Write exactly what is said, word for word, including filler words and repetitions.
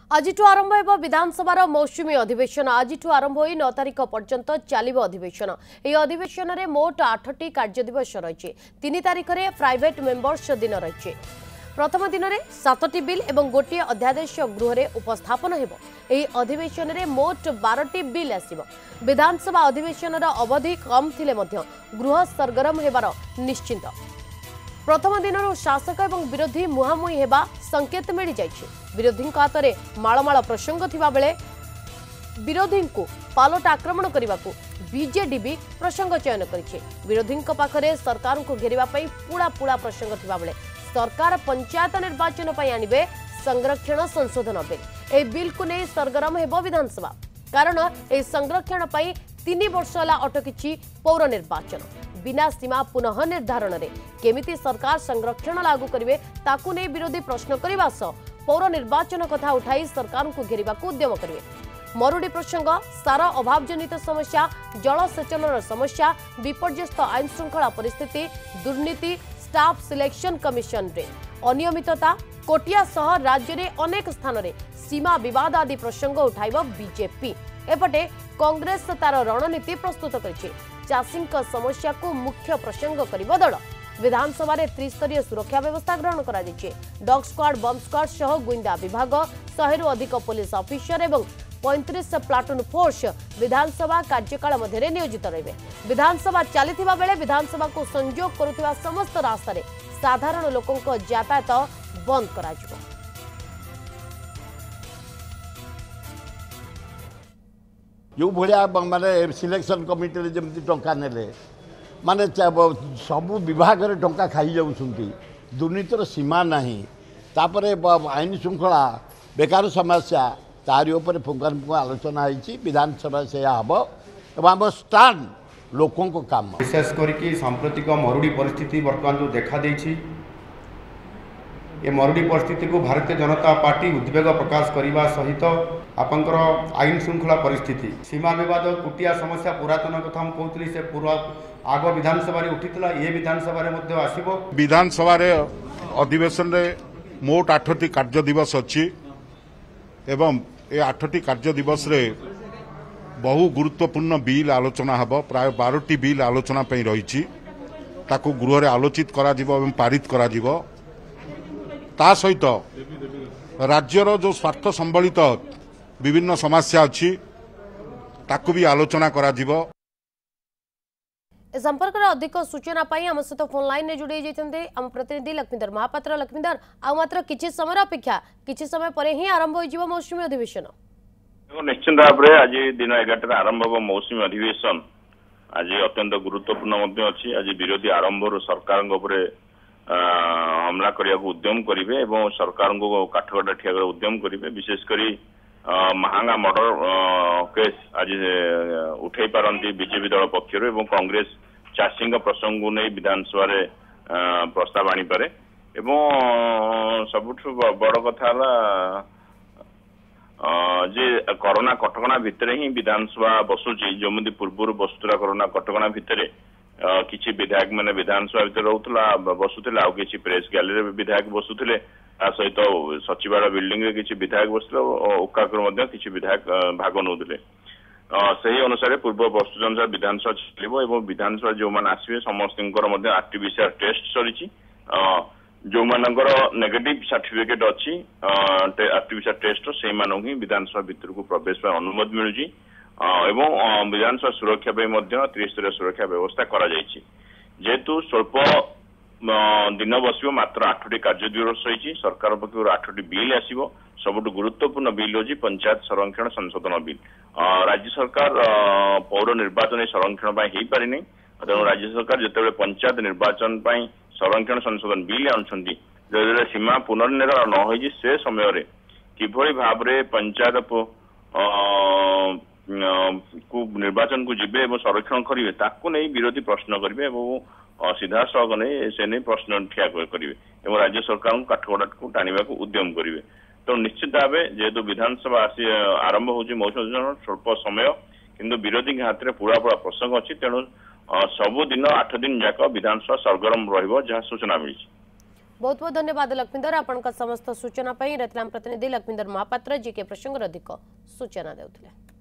आज आरंभ हो विधानसभा मौसुमी अधिवेशन आज आरंभ हो नौ तारिख पर्यंत चलो अधिवेशन यह अधिवेशन में मोट आठटी कार्यदिवस रही तीन तारिख में प्राइवेट मेंबर्स दिन रही प्रथम दिन में सातटी बिल और गोटे अध्यादेश गृह में उपस्थापन हो अधिवेशन में मोट बारटी बिल आसिब विधानसभा अधिवेशन अवधि कम थिले मध्य गृह सरगरम होबार निश्चिंत प्रथम दिन शासक और विरोधी मुहांमुही होगा संकेत मिल जाइए विरोधी हाथ में मालमाल प्रसंग थिबा बेले विरोधी को पालट आक्रमण करने को बीजेडी भी प्रसंग चयन करिछे विरोधी पाखरे सरकार को घेरिबा पई पूरा पूरा प्रसंग थिबा बेले सरकार पंचायत निर्वाचन पई आनिबे संरक्षण संशोधन बिल ए बिल को नहीं सरगरम हेबो विधानसभा कारण ए संरक्षण पई तीन वर्ष होला अटकिछि पौर निर्वाचन बिना सीमा पुनः निर्धारण रे केमिति सरकार संरक्षण लागू करिवे ताकू नहीं विरोधी प्रश्न करने सह पौर निर्वाचन कथा उठाई सरकार को घेरिबा को उद्यम करिवे मरुड़ी प्रसंग सार अभाव जनित समस्या जलसेचन समस्या विपर्यस्त आईन श्रृंखला परिस्थिति दुर्नीति स्टाफ सिलेक्शन कमिशन रे अनियमितता कोटिया सह राज्य रे अनेक स्थान रे सीमा विवाद आदि प्रसंग उठाइब बीजेपी एपटे कांग्रेस तार रणनीति प्रस्तुत करिछि चाषी समस्या को मुख्य प्रसंग करिब दल विधानसभा रे त्रिस्तरीय सुरक्षा व्यवस्था ग्रहण करा दिछि डॉग स्क्वाड बम स्क्वाड सह गुइंदा विभाग सौ रु अधिक पुलिस ऑफिसर एवं पैंतीस प्लाटून फोर्स विधानसभा कार्यकाल मध्य नियोजित रहिबे विधानसभा चलिथिबा बेले विधानसभा को संयोग करुथिबा समस्त रास्ता रे साधारण लोकों को यातायात बंद करा जिवो जो भाया माने सिलेक्शन कमिटी जमी टंका नेले माने सबू विभाग में टंका खाई जाऊँगी दुर्नीतिर सीमा नहीं तापरे आईन श्रृंखला बेकार समस्या तारी उपर पुंखानुपुंख आलोचना होती विधानसभा से हम आम स्टांड लोकों को काम विशेष करके सांप्रतिक मरुड़ी परिस्थिति बर्तमान जो देखा देछि ये मरुड़ी परिस्थिति को भारतीय जनता पार्टी उद्वेग प्रकाश करने सहित आपंकर आईन श्रृंखला परिस्थिति सीमा विवाद कुटिया समस्या पुरातन कथा हम कहती से पूरा आग विधानसभा उठीला ये विधानसभा आसब विधानसभा अधिवेशन रे मोट आठटी कार्य दिवस अच्छी एवं ये आठटी कार्य दिवस रे बहु गुरुत्वपूर्ण बिल आलोचना हब प्राय बारटी बिल आलोचना पई रही ताकू गृह रे आलोचित करा जिवो एवं पारित करा जिवो ता सहित राज्यर जो स्वार्थ संबलित विभिन्न समस्या अच्छी ताकू भी आलोचना करा जिवो संपर्क में अधिक सूचना पाई आम सहित फोन लाइन में जोड़ी जाते आम प्रतिनिधि लक्ष्मीधर महापात्र लक्ष्मीधर आ मात्र किछि समय अपेक्षा किछि समय पर ही आरंभ हो मौसुमी अधिवेशन निश्चित भाव में आज दिन एगारटे आरंभ हो मौसुमी अधिवेशन आज अत्यंत गुरुत्वपूर्ण अच्छी आज विरोधी आरंभ सरकार हमला करने को उद्यम करेंगे और सरकार को काठगढ़ ठिया उद्यम करेंगे विशेषकर महांगा मर्डर केस आज उठे पारती बीजेपी दल पक्षर एवं कांग्रेस चाषी प्रसंग को नहीं विधानसभा प्रस्ताव आनीपे एवं सबुठ बड़ कथा जे कोरोना कटकणा भितर ही विधानसभा बसुची जमी पूर्व बसुला कोरोना कटकणा भितर किसी विधायक मैंने विधानसभा भर रोला बसुले आउ कि प्रेस गैलरी विधायक बसुले सहित सचिवालय बिल्डिंग रे किसी विधायक बसुले उकाकर किसी विधायक भाग नौले से अनुसार पूर्व प्रस्तुत अनुसार विधानसभा चलो विधानसभा जो मैंने आसवे समस्त आरटीपीसीआर टेस्ट सरी जो मानकर नेगेटिव सर्टिफिकेट अच्छी आरटीपीसीआर टेस्ट से ही विधानसभा भितर को प्रवेश अनुमति मिलूँ एवं विधानसभा सुरक्षा त्रिस्तरीय सुरक्षा व्यवस्था करा जायछि जेहेतु स्वल्प दिन बस मात्र आठटी कार्य दिवस रही सरकार पक्ष आठटी बिल आसो सबुठ गुरुत्वपूर्ण बिल होची पंचायत संरक्षण संशोधन बिल राज्य सरकार पौर निर्वाचन संरक्षण हो पारि नहीं तेणु राज्य सरकार जिते पंचायत निर्वाचन संरक्षण संशोधन बिल आनुंट जो सीमा पुनर्निर्धारण न हो से समय किभली भाव में पंचायत को निर्वाचन को जीवे और संरक्षण करेंगे ताकू नहीं विरोधी प्रश्न करेंगे और सीधा सड़क नहीं से नहीं प्रश्न ठिया करेंगे और राज्य सरकार को काठगढ़ को टाणा को उद्यम करेंगे तो निश्चित भाव जेहेतु विधानसभा आसी आरंभ हो मौसुमी स्वल्प समय किंतु विरोधी हाथ में पूरा पूरा प्रसंग अच्छी तेणु सबुदिन आठ दिन जाक विधानसभा सरगरम रहा सूचना मिली। बहुत बहुत धन्यवाद लक्ष्मीधर आपण समस्त सूचना रतलाम प्रतिनिधि लक्ष्मीधर महापात्र जी के प्रसंग अधिक सूचना देउथिले।